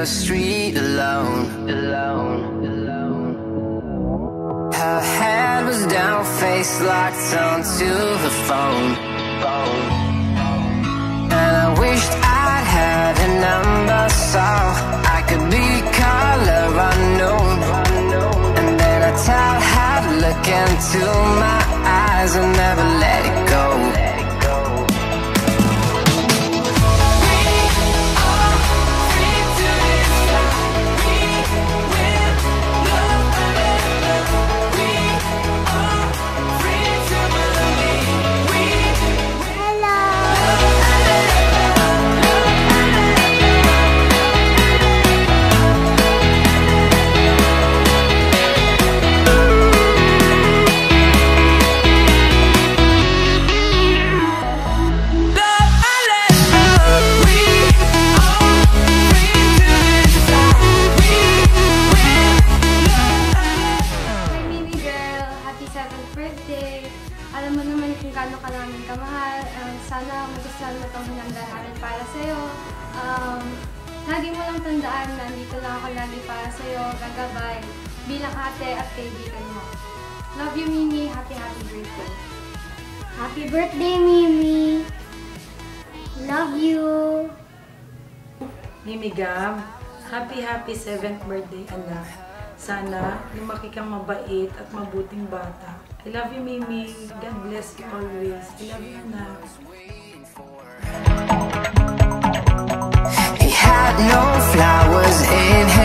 the street alone. Her head was down, face locked onto her phone. And I wished I'd had a number so I could be color unknown. And then I tell her to look into my eyes and never let it go. Alam mo naman kung gaano ka namin kamahal. Sana magustuhan mo itong hinanda namin para sa'yo. Lagi mo lang tandaan na nandito lang ako lagi para sa'yo, gagabay, bilang ate at kaibigan mo. Love you, Mimi. Happy birthday. Happy birthday, Mimi. Love you. Mimi Gam, happy 7th birthday, anak. Sana lumaki kang mabait at mabuting bata. I love you, Mimi. God bless you always. I love you, anak. He had no flowers in his